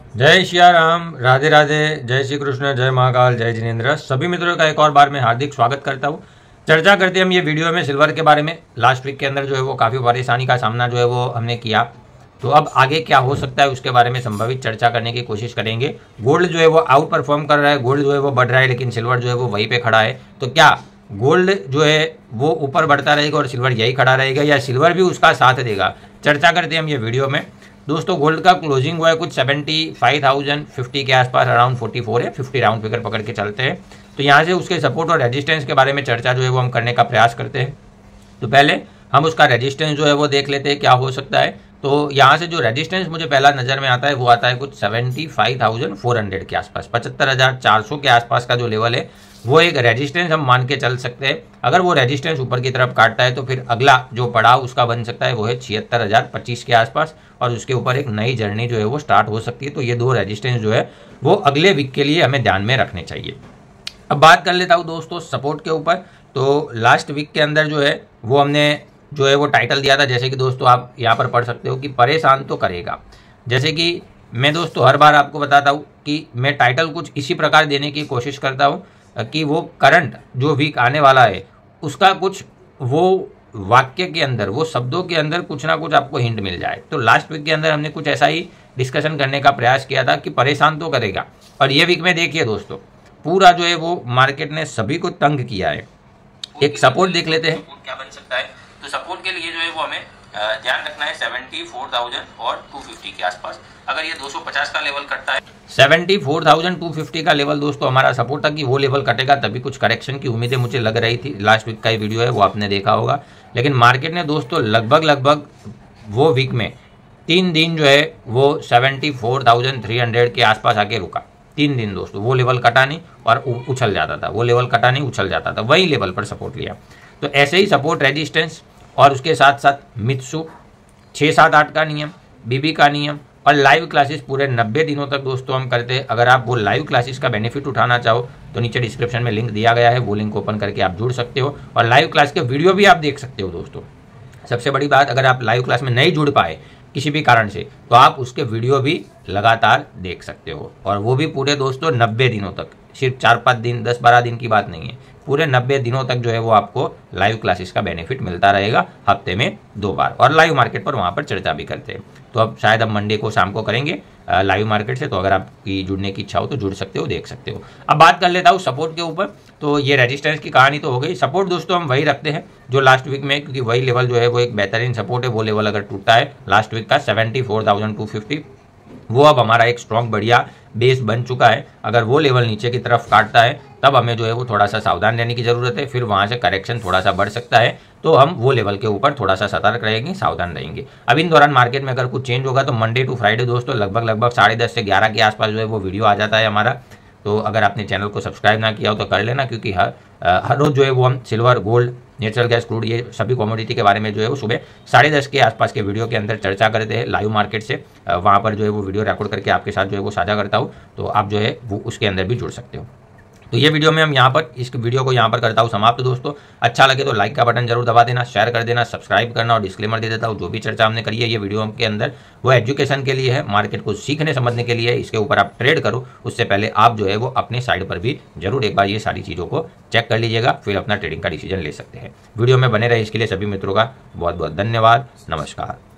जय सिया राम, राधे राधे, जय श्री कृष्ण, जय महाकाल, जय जिनेन्द्र। सभी मित्रों का एक और बार मैं हार्दिक स्वागत करता हूँ। चर्चा करते हैं हम ये वीडियो में सिल्वर के बारे में। लास्ट वीक के अंदर जो है वो काफ़ी परेशानी का सामना जो है वो हमने किया, तो अब आगे क्या हो सकता है उसके बारे में संभावित चर्चा करने की कोशिश करेंगे। गोल्ड जो है वो आउट परफॉर्म कर रहा है, गोल्ड जो है वो बढ़ रहा है, लेकिन सिल्वर जो है वो वहीं पे खड़ा है। तो क्या गोल्ड जो है वो ऊपर बढ़ता रहेगा और सिल्वर यही खड़ा रहेगा, या सिल्वर भी उसका साथ देगा? चर्चा करते हैं हम ये वीडियो में। दोस्तों, गोल्ड का क्लोजिंग हुआ है कुछ 75,050 के आसपास, अराउंड 44 है, 50 राउंड फिगर पकड़ के चलते हैं। तो यहाँ से उसके सपोर्ट और रेजिस्टेंस के बारे में चर्चा जो है वो हम करने का प्रयास करते हैं। तो पहले हम उसका रेजिस्टेंस जो है वो देख लेते हैं क्या हो सकता है। तो यहाँ से जो रेजिस्टेंस मुझे पहला नज़र में आता है वो आता है कुछ 75,400 के आसपास, 75,400 के आसपास का जो लेवल है वो एक रेजिस्टेंस हम मान के चल सकते हैं। अगर वो रेजिस्टेंस ऊपर की तरफ काटता है तो फिर अगला जो पड़ाव उसका बन सकता है वो है 76,025 के आसपास, और उसके ऊपर एक नई जर्नी जो है वो स्टार्ट हो सकती है। तो ये दो रेजिस्टेंस जो है वो अगले वीक के लिए हमें ध्यान में रखने चाहिए। अब बात कर लेता हूँ दोस्तों सपोर्ट के ऊपर। तो लास्ट वीक के अंदर जो है वो हमने जो है वो टाइटल दिया था, जैसे कि दोस्तों आप यहाँ पर पढ़ सकते हो कि परेशान तो करेगा। जैसे कि मैं दोस्तों हर बार आपको बताता हूँ कि मैं टाइटल कुछ इसी प्रकार देने की कोशिश करता हूँ कि वो करंट जो वीक आने वाला है उसका कुछ वो वाक्य के अंदर, वो शब्दों के अंदर कुछ ना कुछ आपको हिंट मिल जाए। तो लास्ट वीक के अंदर हमने कुछ ऐसा ही डिस्कशन करने का प्रयास किया था कि परेशान तो करेगा, और ये वीक में देखिए दोस्तों पूरा जो है वो मार्केट ने सभी को तंग किया है। एक सपोर्ट देख लेते हैं क्या बन सकता है। तो सपोर्ट के लिए जो है वो हमें ध्यान रखना है 74,000 और 250 के आसपास। अगर ये 250 का लेवल कटता है, 74,250 का लेवल दोस्तों हमारा सपोर्ट था कि वो लेवल कटेगा तभी कुछ करेक्शन की उम्मीदें मुझे लग रही थी। लास्ट वीक का ही वीडियो है वो आपने देखा होगा, लेकिन मार्केट ने दोस्तों लगभग वो वीक में 3 दिन जो है वो 74,300 के आसपास आके रुका। 3 दिन दोस्तों वो लेवल कटा नहीं और उछल जाता था, वो लेवल कटा नहीं उछल जाता था, वही लेवल पर सपोर्ट लिया। तो ऐसे ही सपोर्ट रेजिस्टेंस और उसके साथ साथ मित्सु 6-7-8 का नियम, बीबी का नियम और लाइव क्लासेस पूरे 90 दिनों तक दोस्तों हम करते हैं। अगर आप वो लाइव क्लासेस का बेनिफिट उठाना चाहो तो नीचे डिस्क्रिप्शन में लिंक दिया गया है, वो लिंक ओपन करके आप जुड़ सकते हो और लाइव क्लास के वीडियो भी आप देख सकते हो दोस्तों। सबसे बड़ी बात, अगर आप लाइव क्लास में नहीं जुड़ पाए किसी भी कारण से तो आप उसके वीडियो भी लगातार देख सकते हो, और वो भी पूरे दोस्तों 90 दिनों तक, सिर्फ 4-5 दिन 10-12 दिन की बात नहीं है, पूरे 90 दिनों तक जो है वो आपको लाइव क्लासेस का बेनिफिट मिलता रहेगा, हफ्ते में 2 बार। और लाइव मार्केट पर वहाँ पर चर्चा भी करते हैं। तो अब शायद अब मंडे को शाम को करेंगे लाइव मार्केट से, तो अगर आपकी जुड़ने की इच्छा हो तो जुड़ सकते हो, देख सकते हो। अब बात कर लेता हूँ सपोर्ट के ऊपर। तो ये रेजिस्टेंस की कहानी तो हो गई। सपोर्ट दोस्तों हम वही रखते हैं जो लास्ट वीक में, क्योंकि वही लेवल जो है वो एक बेहतरीन सपोर्ट है। वो लेवल अगर टूटता है लास्ट वीक का 74,250, वो अब हमारा एक स्ट्रॉन्ग बढ़िया बेस बन चुका है। अगर वो लेवल नीचे की तरफ काटता है तब हमें जो है वो थोड़ा सा सावधान रहने की जरूरत है। फिर वहाँ से करेक्शन थोड़ा सा बढ़ सकता है, तो हम वो लेवल के ऊपर थोड़ा सा सतर्क रहेंगे, सावधान रहेंगे। अब इन दौरान मार्केट में अगर कुछ चेंज होगा तो मंडे टू फ्राइडे दोस्तों लगभग 10:30 से 11 के आसपास जो है वो वीडियो आ जाता है हमारा। तो अगर आपने चैनल को सब्सक्राइब ना किया हो तो कर लेना, क्योंकि हर रोज़ जो है वो हम silver, gold, natural gas, crude, ये सभी कमोडिटी के बारे में जो है वो सुबह 10:30 के आसपास के वीडियो के अंदर चर्चा करते हैं लाइव मार्केट से। वहाँ पर जो है वो वीडियो रिकॉर्ड करके आपके साथ जो है वो साझा करता हूँ, तो आप जो है वो उसके अंदर भी जुड़ सकते हो। तो ये वीडियो में हम यहाँ पर इस वीडियो को यहाँ पर करता हूँ समाप्त दोस्तों। अच्छा लगे तो लाइक का बटन जरूर दबा देना, शेयर कर देना, सब्सक्राइब करना, और डिस्क्लेमर दे देता हूँ जो भी चर्चा हमने करी है ये वीडियो के अंदर वो एजुकेशन के लिए है, मार्केट को सीखने समझने के लिए है। इसके ऊपर आप ट्रेड करो उससे पहले आप जो है वो अपने साइड पर भी जरूर एक बार ये सारी चीज़ों को चेक कर लीजिएगा, फिर अपना ट्रेडिंग का डिसीजन ले सकते हैं। वीडियो में बने रहे इसके लिए सभी मित्रों का बहुत बहुत धन्यवाद। नमस्कार।